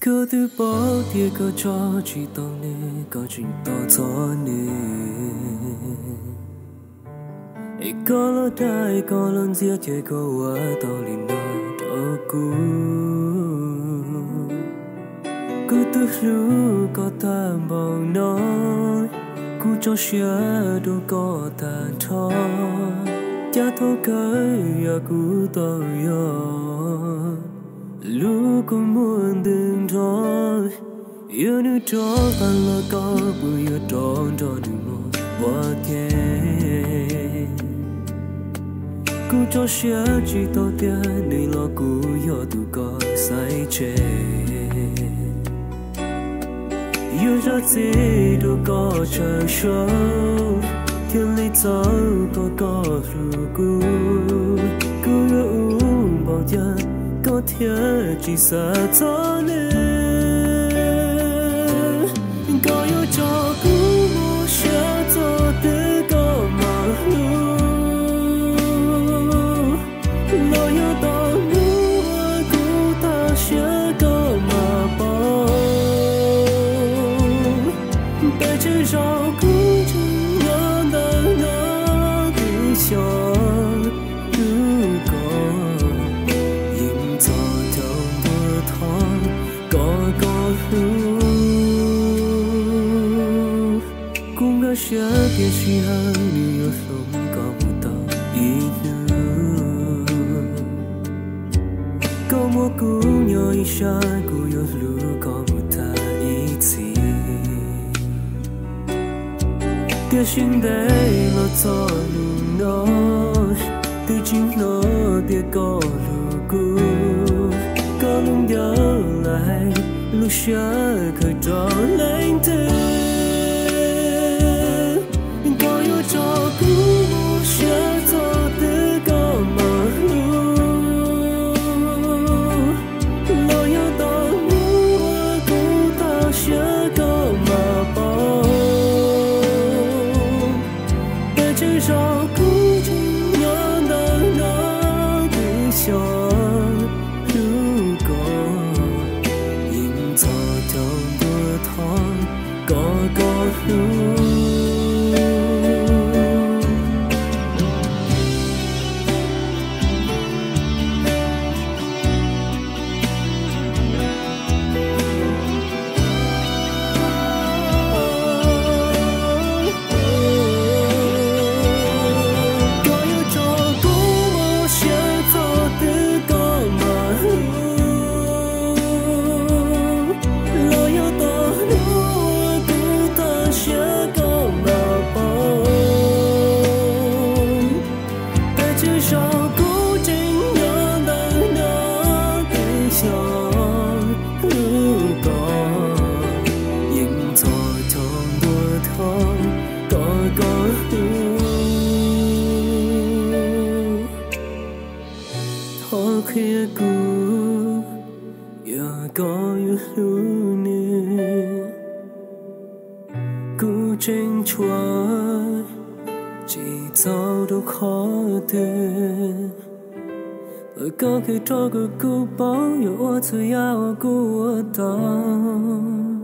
Cứ từ bỏ thì có cho chỉ tao nè có chuyện tao cho nè có lo đại có lần giết chơi có quá tao liền nói tao cứ từ lúc có ta bảo nói cứ cho xe đâu có ta thôi cha thôi cái ya cứ tao ya lúc cũng muốn đừng thôi yêu nữ cho ta là có bùi yêu tròn cho đừng một quá kề cứ cho xe chỉ tao tiền để lo cứ yêu tu có say chê yêu ra gì đâu có chờ sâu thiên lý cháu có rủ cứ uống bao giờ có thể chỉ sợ cho nên có yêu cho cứ mua sẽ cho tới có mà lo yêu ta mua cứ ta sẽ có mà bao tại chỉ cho cứ chẳng nhớ đời nó cứ cho sẽ kia chỉ hơn nhiều lúc có một tao ít nữa có một cú nhỏ ít sai cú yếu lúc có một ta ít gì kia xin đây lo cho luôn nói từ chính nó kia có lúc có lúc nhớ lại lúc sẽ khởi trở lên từ cho cứ mua sẽ cho tới có mà lo yêu ta mua cứ ta sẽ có mà bao để chỉ cho cứ chỉ nhớ đời nó cứ cho cứ có nhìn cho trong bữa thoáng có lúc khi cũ giờ có yêu nè cứ tranh chuối chỉ sao đâu khó tin ở có khi cho cứ bao yêu tôi yêu của ta